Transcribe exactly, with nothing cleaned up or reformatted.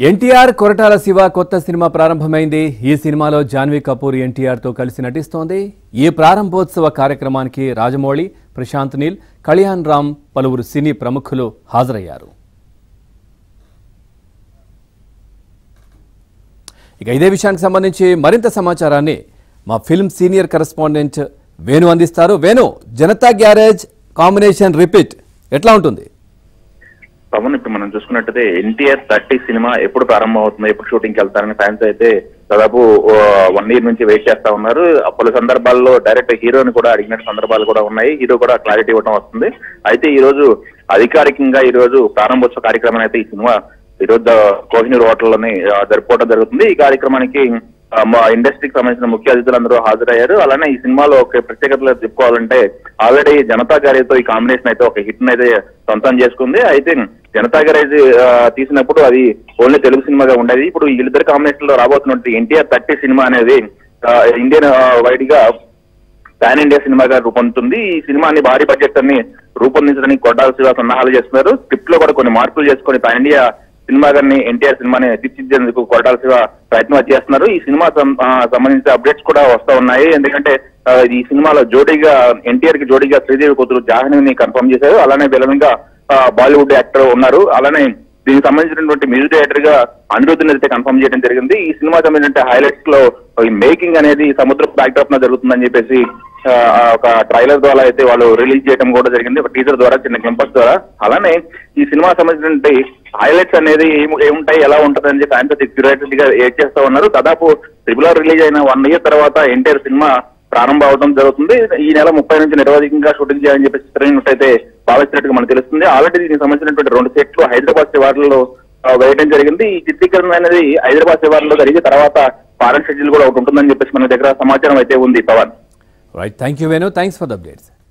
ఎన్టీఆర్ కొరటాల శివ కొత్త సినిమా ప్రారంభమైంది. ఈ సినిమాలో జాన్వీ కపూర్ ఎన్టీఆర్ తో కలిసి నటిస్తోంది. ఈ ప్రారంభోత్సవ కార్యక్రమానికి రాజమౌళి, ప్రశాంత్ నీల్, కళ్యాణ్ రామ్ పలువురు సినీ ప్రముఖులు హాజరయ్యారు. ఇక ఇదే విషయానికి సంబంధించి మరింత సమాచారాన్ని మా ఫిల్మ్ సీనియర్ కరెస్పాండెంట్ వేణు అందిస్తారు. Venu, Janatha Garage combination repeat ఎట్లా ఉంటుంది? పవన్, ఇప్పుడు మనం చూసుకున్నట్టయితే ఎన్టీఆర్ థర్టీ సినిమా ఎప్పుడు ప్రారంభం అవుతుంది, ఎప్పుడు షూటింగ్కి వెళ్తారని ఫ్యాన్స్ అయితే దాదాపు వన్ ఇయర్ నుంచి వెయిట్ చేస్తా ఉన్నారు. పలు సందర్భాల్లో డైరెక్ట్ హీరోని కూడా అడిగిన సందర్భాలు కూడా ఉన్నాయి. హీరో కూడా క్లారిటీ ఇవ్వడం వస్తుంది. అయితే ఈ రోజు అధికారికంగా ఈ రోజు ప్రారంభోత్సవ కార్యక్రమం అయితే ఈ సినిమా ఈ రోజు కోహినూర్ హోటల్లోని జరుపుకోవడం జరుగుతుంది. ఈ కార్యక్రమానికి మా ఇండస్ట్రీకి సంబంధించిన ముఖ్య అతిథులందరూ హాజరయ్యారు. అలానే ఈ సినిమాలో ఒక ప్రత్యేకతలు చెప్పుకోవాలంటే ఆల్రెడీ జనతా గ్యారేజ్ ఈ కాంబినేషన్ అయితే ఒక హిట్ అయితే సొంతం చేసుకుంది. అయితే జనతా గ్యారేజ్ తీసినప్పుడు అది ఓన్లీ తెలుగు సినిమాగా ఉండేది. ఇప్పుడు వీళ్ళిద్దరు కాంబినేషన్ లో రాబోతున్నట్టు ఎన్టీఆర్ థర్టీ సినిమా అనేది ఇండియన్ వైడ్ గా పాన్ ఇండియా సినిమాగా రూపొందుతుంది. ఈ సినిమాని భారీ బడ్జెట్ అన్ని రూపొందించడానికి కొట్టాల శివ సన్నాహాలు చేస్తున్నారు. స్క్రిప్ట్ లో కూడా కొన్ని మార్పులు చేసుకుని పాన్ ఇండియా సినిమా గారిని ఎన్టీఆర్ సినిమాని తీర్చిదిద్దేందుకు కొట్టాల శివ ప్రయత్నం చేస్తున్నారు. ఈ సినిమా సంబంధించిన అప్డేట్స్ కూడా వస్తా ఉన్నాయి. ఎందుకంటే ఈ సినిమాలో జోడీగా ఎన్టీఆర్ కి జోడీగా శ్రీదేవి కూతురు జాహ్నవిని కన్ఫర్మ్ చేశారు. అలానే విలన్గా బాలీవుడ్ యాక్టర్ ఉన్నారు. అలానే దీనికి సంబంధించినటువంటి మ్యూజిక్ డైరెక్టర్ గా అనిరుద్ధిని అయితే కన్ఫర్మ్ చేయడం జరిగింది. ఈ సినిమా సంబంధించిన హైలైట్స్ లో ఈ మేకింగ్ అనేది సముద్ర బ్యాక్డ్రాప్ లో జరుగుతుందని చెప్పేసి ఒక ట్రైలర్ ద్వారా అయితే వాళ్ళు రిలీజ్ చేయడం కూడా జరిగింది, ఒక టీజర్ ద్వారా, చిన్న క్లింపర్స్ ద్వారా. అలానే ఈ సినిమా సంబంధించినటువంటి హైలైట్స్ అనేది ఏముంటాయి, ఎలా ఉంటుంది అని చెప్పి ఆయన క్యూరియాసిటీ గా ఏడ్ చేస్తా ఉన్నారు. దాదాపు ట్రిపుల్ ఆర్ రిలీజ్ అయిన వన్ ఇయర్ తర్వాత ఎన్టీఆర్ సినిమా ప్రారంభం అవడం జరుగుతుంది. ఈ నెల ముప్పై నుంచి నిరవధికంగా షూటింగ్ చేయాలని చెప్పి చిత్రమైనట్టయితే భావిస్తున్నట్టుగా మనకు తెలుస్తుంది. ఆల్రెడీ దీనికి సంబంధించినటువంటి రెండు సెట్లు హైదరాబాద్ శివార్లలో వేయడం జరిగింది. ఈ చిత్రీకరణ అనేది హైదరాబాద్ శివార్లలో జరిగిన తర్వాత ఫారెన్ షెడ్యూల్ కూడా ఒకటి ఉంటుందని చెప్పేసి మన దగ్గర సమాచారం అయితే ఉంది. Pawan, right, thank you Venu, thanks for the updates.